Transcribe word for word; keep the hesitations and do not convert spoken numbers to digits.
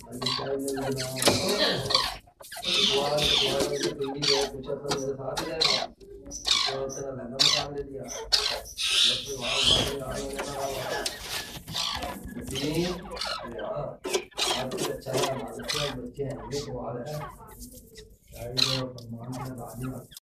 अभी टाइम नहीं लग रहा दुआ दुआ में तो पिंडी गए पूछा तो मेरे साथ ही रहेगा तो तेरा लहंगा निकाल दे दिया बस फिर वहाँ मारे आ गए ना जी अरे हाँ आज तो अच्छा है हमारे बच्चे हैं ये तो आ रहा है शायद फरमान में राजी